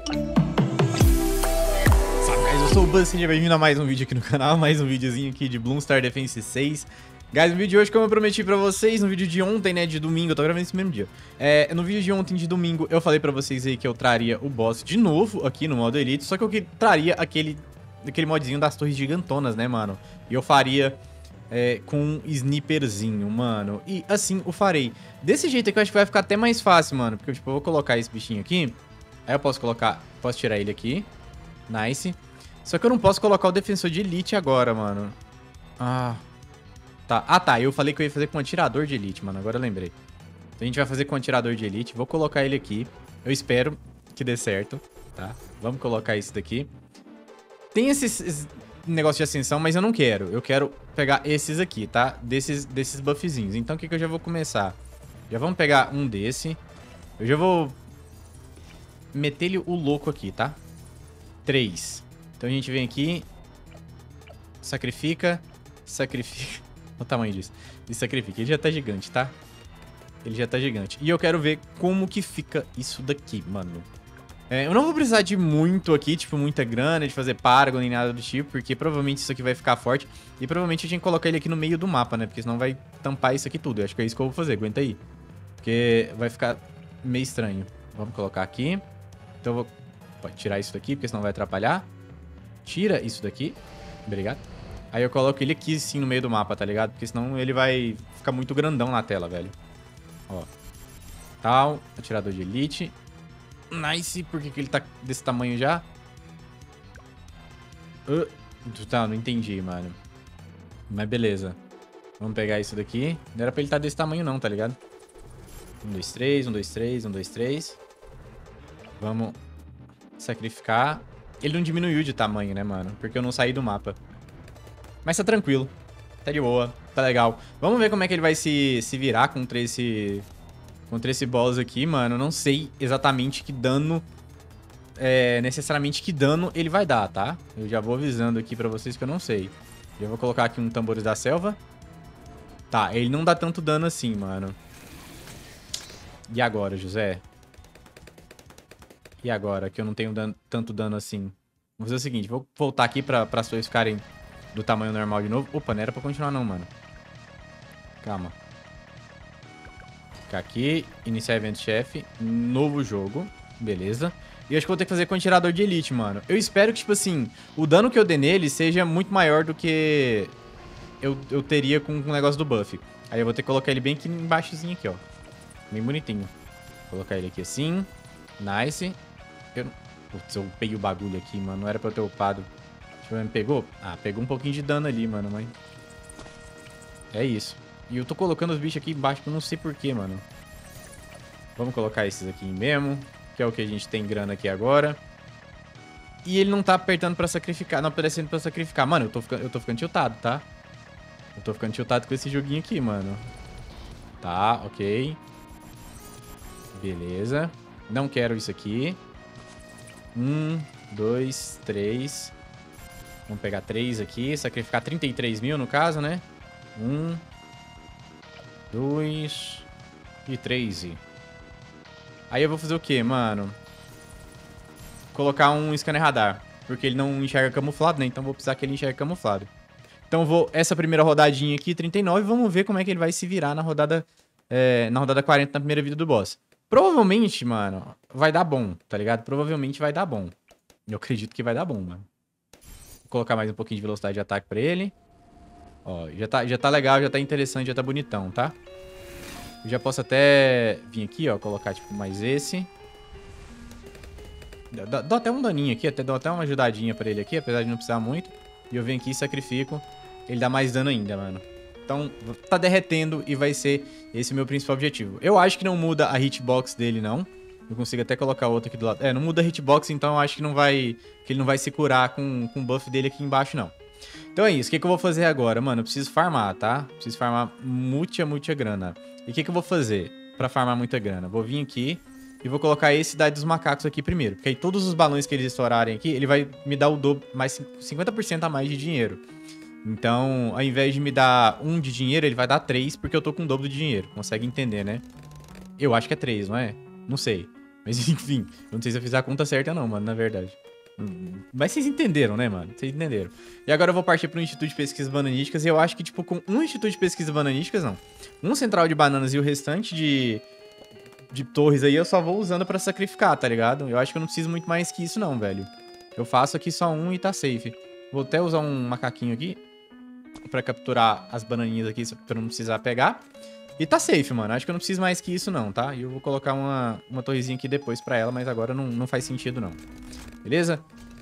Salve, guys, eu sou o Buzz, seja bem-vindo a mais um vídeo aqui no canal, mais um videozinho aqui de Bloons TR Defense 6. Guys, no vídeo de hoje, como eu prometi pra vocês, no vídeo de ontem, né, de domingo, eu tô gravando esse mesmo dia. No vídeo de ontem, de domingo, eu falei pra vocês aí que eu traria o boss de novo aqui no modo Elite, só que eu traria aquele modzinho das torres gigantonas, né, mano? E eu faria com um sniperzinho, mano. E assim eu farei. Desse jeito aqui eu acho que vai ficar até mais fácil, mano, porque tipo, eu vou colocar esse bichinho aqui, aí eu posso tirar ele aqui. Nice. Só que eu não posso colocar o defensor de elite agora, mano. Tá. Tá. Eu falei que eu ia fazer com um atirador de elite, mano. Agora eu lembrei. Então a gente vai fazer com um atirador de elite. Vou colocar ele aqui. Eu espero que dê certo, tá? Vamos colocar esse daqui. Tem esses negócio de ascensão, mas eu não quero. Eu quero pegar esses aqui, tá? Desses buffzinhos. Então o que eu já vou começar? Já vamos pegar um desse. Eu já vou meter-lhe o louco aqui, tá? 3. Então a gente vem aqui. Sacrifica. Olha o tamanho disso. E sacrifica. Ele já tá gigante, tá? Ele já tá gigante. E eu quero ver como que fica isso daqui, mano. Eu não vou precisar de muito aqui, tipo, muita grana, de fazer Paragon nem nada do tipo, porque provavelmente isso aqui vai ficar forte. E provavelmente a gente colocar ele aqui no meio do mapa, né? Porque senão vai tampar isso aqui tudo. Eu acho que é isso que eu vou fazer, aguenta aí. Porque vai ficar meio estranho. Vamos colocar aqui. Então eu vou... Pode tirar isso daqui, porque senão vai atrapalhar. Tira isso daqui. Obrigado. Aí eu coloco ele aqui, sim, no meio do mapa, tá ligado? Porque senão ele vai ficar muito grandão na tela, velho. Ó. Tal. Atirador de elite. Nice. Por que ele tá desse tamanho já? Tá, não entendi, mano. Mas beleza. Vamos pegar isso daqui. Não era pra ele estar desse tamanho não, tá ligado? 1, 2, 3. 1, 2, 3. 1, 2, 3. Vamos sacrificar. Ele não diminuiu de tamanho, né, mano? Porque eu não saí do mapa. Mas tá tranquilo. Tá de boa. Tá legal. Vamos ver como é que ele vai se virar contra esse boss aqui, mano. Não sei exatamente que dano... necessariamente que dano ele vai dar, tá? Eu já vou avisando aqui pra vocês que eu não sei. Já vou colocar aqui um Tambores da Selva. Tá, ele não dá tanto dano assim, mano. E agora, José? E agora, que eu não tenho tanto dano assim? Vou fazer o seguinte, vou voltar aqui pra as torres ficarem do tamanho normal de novo. Opa, não era pra continuar não, mano. Calma. Ficar aqui, iniciar evento chefe, novo jogo, beleza. E eu acho que vou ter que fazer com o atirador de elite, mano. Eu espero que, tipo assim, o dano que eu dê nele seja muito maior do que eu teria com o negócio do buff. Aí eu vou ter que colocar ele bem aqui embaixozinho aqui, ó. Bem bonitinho. Vou colocar ele aqui assim. Nice. Putz, eu upei o bagulho aqui, mano. Não era pra eu ter upado. Deixa eu ver, me pegou? Ah, pegou um pouquinho de dano ali, mano, mas... É isso. E eu tô colocando os bichos aqui embaixo, que eu não sei porquê, mano. Vamos colocar esses aqui mesmo, que é o que a gente tem grana aqui agora. E ele não tá apertando pra sacrificar, não aparecendo pra sacrificar. Mano, eu tô ficando tiltado, tá? Eu tô ficando tiltado com esse joguinho aqui, mano. Tá, ok. Beleza. Não quero isso aqui. 1, 2, 3. Vamos pegar 3 aqui. Sacrificar 33 mil no caso, né? 1, 2 e 3. Aí eu vou fazer o quê, mano? Colocar um scanner radar. Porque ele não enxerga camuflado, né? Então vou precisar que ele enxergue camuflado. Então vou... Essa primeira rodadinha aqui, 39. Vamos ver como é que ele vai se virar na rodada... na rodada 40, na primeira vida do boss. Provavelmente, mano, vai dar bom, tá ligado? Provavelmente vai dar bom. Eu acredito que vai dar bom, mano. Vou colocar mais um pouquinho de velocidade de ataque pra ele. Ó, já tá legal, já tá interessante, já tá bonitão, tá? Eu já posso até vir aqui, ó, colocar, tipo, mais esse. Dou até um daninho aqui, dou até uma ajudadinha pra ele aqui, apesar de não precisar muito. E eu venho aqui e sacrifico. Ele dá mais dano ainda, mano. Então, tá derretendo e vai ser esse o meu principal objetivo. Eu acho que não muda a hitbox dele, não. Eu consigo até colocar outra aqui do lado. Não muda a hitbox, então eu acho que ele não vai se curar com o buff dele aqui embaixo, não. Então é isso. O que eu vou fazer agora? Mano, eu preciso farmar, tá? Preciso farmar muita grana. E o que eu vou fazer pra farmar muita grana? Vou vir aqui e vou colocar esse Cidade dos Macacos aqui primeiro. Porque aí todos os balões que eles estourarem aqui, ele vai me dar o dobro, mais 50% a mais de dinheiro. Então, ao invés de me dar 1 de dinheiro, ele vai dar 3, porque eu tô com o dobro de dinheiro. Consegue entender, né? Eu acho que é 3, não é? Não sei. Mas enfim, eu não sei se eu fiz a conta certa não, mano, na verdade. Mas vocês entenderam, né, mano? Vocês entenderam. E agora eu vou partir para o Instituto de Pesquisas Bananísticas. E eu acho que, tipo, com um Instituto de Pesquisas Bananísticas, não. Um central de bananas e o restante de torres aí eu só vou usando pra sacrificar, tá ligado? Eu acho que eu não preciso muito mais que isso não, velho. Eu faço aqui só um e tá safe. Vou até usar um macaquinho aqui pra capturar as bananinhas aqui, pra não precisar pegar. E tá safe, mano. Acho que eu não preciso mais que isso não, tá? E eu vou colocar uma torrezinha aqui depois pra ela, mas agora não faz sentido não. Beleza?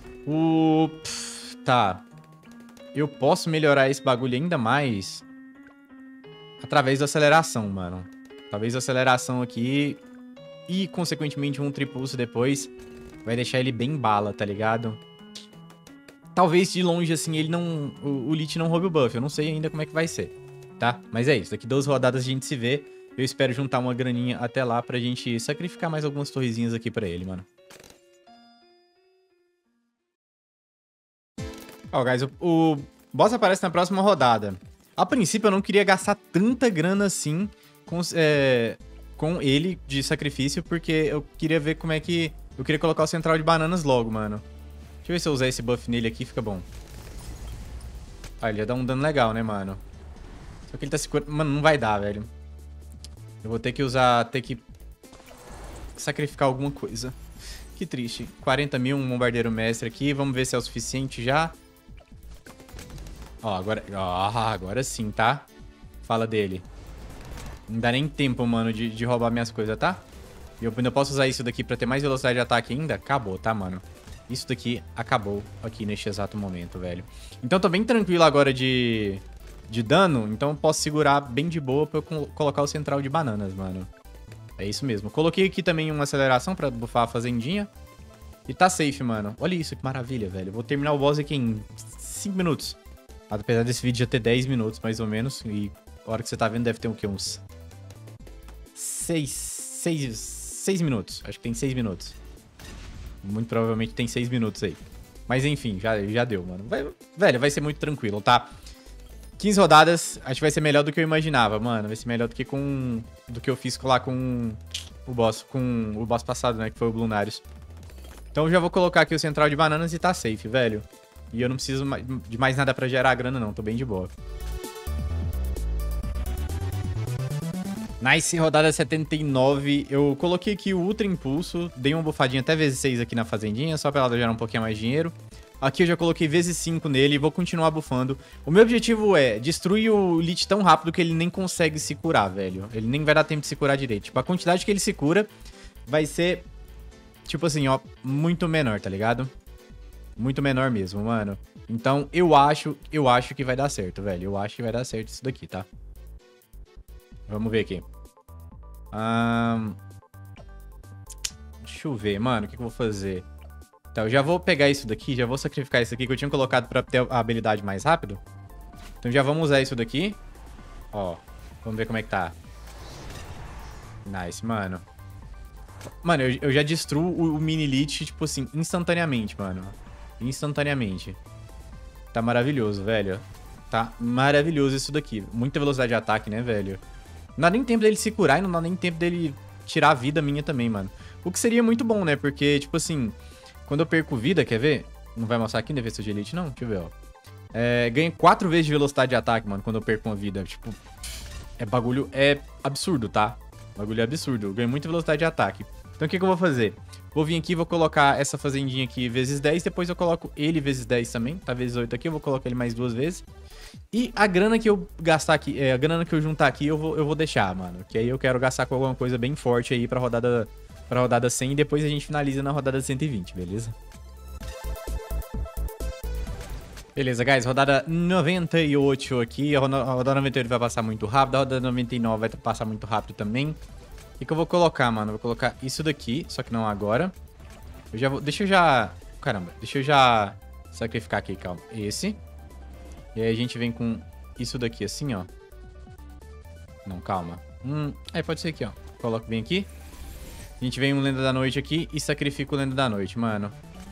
Tá. Eu posso melhorar esse bagulho ainda mais através da aceleração, mano. Talvez a aceleração aqui e, consequentemente, um tripulso depois vai deixar ele bem bala, tá ligado? Talvez de longe, assim, ele não... O Lich não roube o buff. Eu não sei ainda como é que vai ser, tá? Mas é isso. Daqui 12 rodadas a gente se vê. Eu espero juntar uma graninha até lá pra gente sacrificar mais algumas torrezinhas aqui pra ele, mano. Ó, guys, o boss aparece na próxima rodada. A princípio, eu não queria gastar tanta grana assim com ele de sacrifício, porque eu queria ver como é que... Eu queria colocar o central de bananas logo, mano. Deixa eu ver se eu usar esse buff nele aqui, fica bom. Ah, ele ia dar um dano legal, né, mano? Só que ele tá se curando... Mano, não vai dar, velho. Eu vou ter que usar... Ter que sacrificar alguma coisa. Que triste. 40 mil, um bombardeiro mestre aqui. Vamos ver se é o suficiente já. Ó, agora sim, tá? Fala dele. Não dá nem tempo, mano, de roubar minhas coisas, tá? E eu ainda posso usar isso daqui pra ter mais velocidade de ataque ainda? Acabou, tá, mano? Isso daqui acabou aqui neste exato momento, velho. Então tô bem tranquilo agora de dano. Então eu posso segurar bem de boa pra eu colocar o central de bananas, mano. É isso mesmo. Coloquei aqui também uma aceleração pra bufar a fazendinha. E tá safe, mano. Olha isso, que maravilha, velho. Vou terminar o boss aqui em 5 minutos. Apesar desse vídeo já ter 10 minutos, mais ou menos. E a hora que você tá vendo deve ter o quê? Uns 6 minutos. Acho que tem 6 minutos. Muito provavelmente tem 6 minutos aí. Mas enfim, já deu, mano. Velho, vai ser muito tranquilo, tá? 15 rodadas, acho que vai ser melhor do que eu imaginava, mano. Vai ser melhor do que eu fiz lá com o boss passado, né? Que foi o Blunarius. Então eu já vou colocar aqui o central de bananas e tá safe, velho. E eu não preciso de mais nada pra gerar grana, não. Tô bem de boa. Nice, rodada 79. Eu coloquei aqui o Ultra Impulso. Dei uma bufadinha até vezes 6 aqui na fazendinha, só pra ela gerar um pouquinho mais de dinheiro. Aqui eu já coloquei vezes 5 nele e vou continuar bufando. O meu objetivo é destruir o Lich tão rápido que ele nem consegue se curar, velho. Ele nem vai dar tempo de se curar direito. Tipo, a quantidade que ele se cura vai ser, tipo assim, ó, muito menor, tá ligado? Muito menor mesmo, mano. Então, eu acho que vai dar certo, velho. Eu acho que vai dar certo isso daqui, tá? Vamos ver aqui. Deixa eu ver, mano. O que eu vou fazer? Tá, eu já vou pegar isso daqui. Já vou sacrificar isso aqui que eu tinha colocado pra ter a habilidade mais rápido. Então, já vamos usar isso daqui. Ó, vamos ver como é que tá. Nice, mano. Mano, eu já destruo o mini Lich, tipo assim, instantaneamente, mano. Instantaneamente. Tá maravilhoso, velho. Tá maravilhoso isso daqui. Muita velocidade de ataque, né, velho? Não dá nem tempo dele se curar e não dá nem tempo dele tirar a vida minha também, mano. O que seria muito bom, né? Porque, tipo assim, quando eu perco vida, quer ver? Não vai mostrar aqui em defesa de elite, não? Deixa eu ver, ó. Ganha 4 vezes de velocidade de ataque, mano, quando eu perco uma vida. Tipo, bagulho é absurdo, tá? Bagulho é absurdo. Eu ganho muita velocidade de ataque. Então o que eu vou fazer? Vou vir aqui, vou colocar essa fazendinha aqui vezes 10, depois eu coloco ele vezes 10 também, tá? Vezes 8 aqui, eu vou colocar ele mais 2 vezes. E a grana que eu gastar aqui, a grana que eu juntar aqui, eu vou deixar, mano. Que aí eu quero gastar com alguma coisa bem forte aí pra rodada 100 e depois a gente finaliza na rodada 120, beleza? Beleza, guys, rodada 98 aqui, a rodada 98 vai passar muito rápido, a rodada 99 vai passar muito rápido também. O que eu vou colocar, mano? Vou colocar isso daqui, só que não agora. Deixa eu já... Caramba, deixa eu já sacrificar aqui, calma. Esse. E aí a gente vem com isso daqui assim, ó. Não, calma. Aí pode ser aqui, ó. Coloco bem aqui. A gente vem um Lenda da Noite aqui e sacrifica o Lenda da Noite, mano.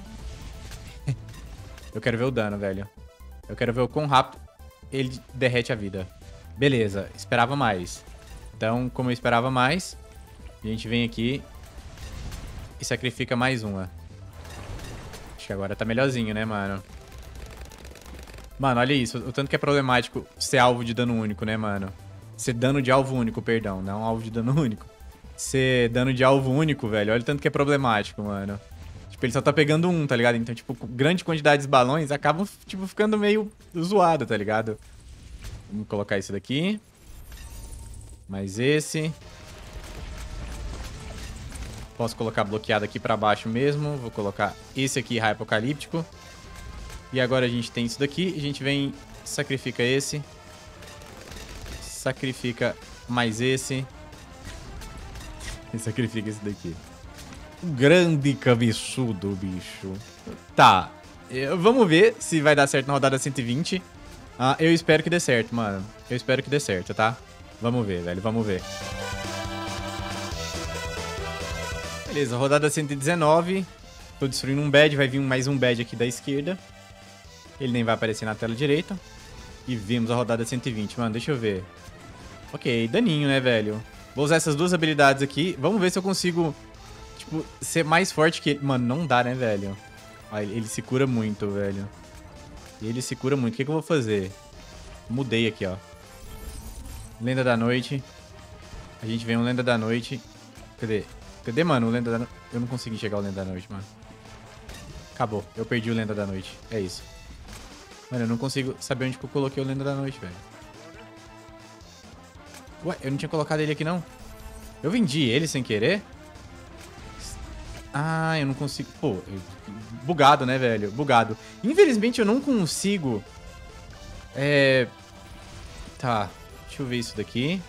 Eu quero ver o dano, velho. Eu quero ver o quão rápido ele derrete a vida. Beleza, esperava mais. Então, como eu esperava mais... A gente vem aqui e sacrifica mais uma. Acho que agora tá melhorzinho, né, mano? Mano, olha isso. O tanto que é problemático ser alvo de dano único, né, mano? Ser dano de alvo único, perdão. Não alvo de dano único. Ser dano de alvo único, velho. Olha o tanto que é problemático, mano. Tipo, ele só tá pegando um, tá ligado? Então, tipo, grande quantidade de balões acabam, tipo, ficando meio zoado, tá ligado? Vamos colocar isso daqui. Mais esse. Posso colocar bloqueado aqui pra baixo mesmo. Vou colocar esse aqui, raio apocalíptico. E agora a gente tem isso daqui. A gente vem, sacrifica esse. Sacrifica mais esse. E sacrifica esse daqui. Um grande cabeçudo, bicho. Tá. Vamos ver se vai dar certo na rodada 120. Eu espero que dê certo, mano. Eu espero que dê certo, tá? Vamos ver, velho. Vamos ver. Beleza, rodada 119. Tô destruindo um bad. Vai vir mais um bad aqui da esquerda. Ele nem vai aparecer na tela direita. E vimos a rodada 120. Mano, deixa eu ver. Ok, daninho, né, velho? Vou usar essas duas habilidades aqui. Vamos ver se eu consigo, tipo, ser mais forte que ele. Mano, não dá, né, velho? Ele se cura muito, velho. Ele se cura muito. O que eu vou fazer? Mudei aqui, ó. Lenda da Noite. A gente vem um Lenda da Noite. Cadê? Cadê, mano, o Lenda da Noite? Eu não consegui chegar ao Lenda da Noite, mano. Acabou. Eu perdi o Lenda da Noite. É isso. Mano, eu não consigo saber onde que eu coloquei o Lenda da Noite, velho. Ué, eu não tinha colocado ele aqui, não? Eu vendi ele sem querer? Ah, eu não consigo... Pô, bugado, né, velho? Bugado. Infelizmente, eu não consigo... Tá. Deixa eu ver isso daqui.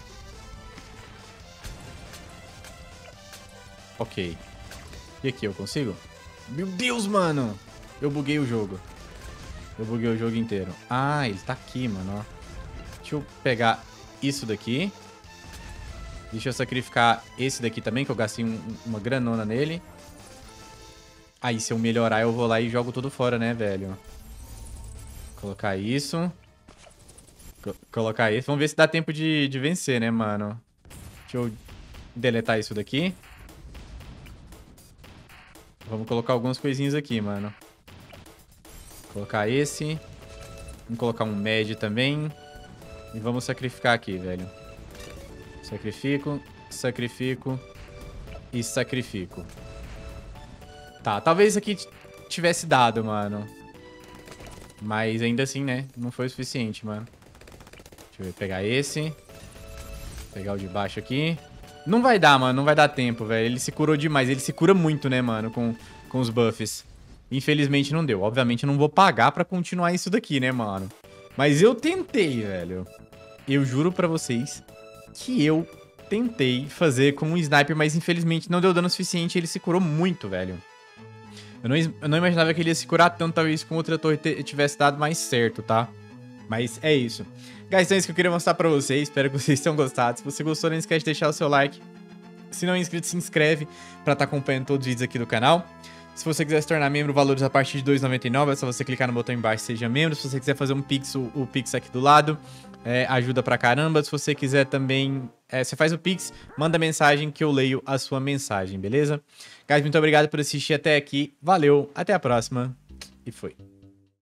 Ok. E aqui, eu consigo? Meu Deus, mano! Eu buguei o jogo. Eu buguei o jogo inteiro. Ah, ele tá aqui, mano, ó. Deixa eu pegar isso daqui. Deixa eu sacrificar esse daqui também, que eu gastei uma granona nele. Aí, se eu melhorar, eu vou lá e jogo tudo fora, né, velho? Colocar isso. Colocar esse. Vamos ver se dá tempo de vencer, né, mano? Deixa eu deletar isso daqui. Vamos colocar algumas coisinhas aqui, mano. Colocar esse. Vamos colocar um med também. E vamos sacrificar aqui, velho. Sacrifico, sacrifico e sacrifico. Tá, talvez isso aqui tivesse dado, mano. Mas ainda assim, né? Não foi o suficiente, mano. Deixa eu ver, pegar esse. Pegar o de baixo aqui. Não vai dar, mano. Não vai dar tempo, velho. Ele se curou demais. Ele se cura muito, né, mano? Com os buffs. Infelizmente não deu. Obviamente eu não vou pagar pra continuar isso daqui, né, mano? Mas eu tentei, velho. Eu juro pra vocês que eu tentei fazer com um sniper, mas infelizmente não deu dano suficiente e ele se curou muito, velho. Eu não imaginava que ele ia se curar tanto, talvez com outra torre tivesse dado mais certo, tá? Mas é isso. Guys, então é isso que eu queria mostrar pra vocês. Espero que vocês tenham gostado. Se você gostou, não esquece de deixar o seu like. Se não é inscrito, se inscreve pra estar acompanhando todos os vídeos aqui do canal. Se você quiser se tornar membro, valores a partir de R$ 2,99, é só você clicar no botão embaixo, seja membro. Se você quiser fazer um Pix, o Pix aqui do lado, ajuda pra caramba. Se você quiser também, você faz o Pix, manda mensagem que eu leio a sua mensagem, beleza? Guys, muito obrigado por assistir até aqui. Valeu, até a próxima e foi.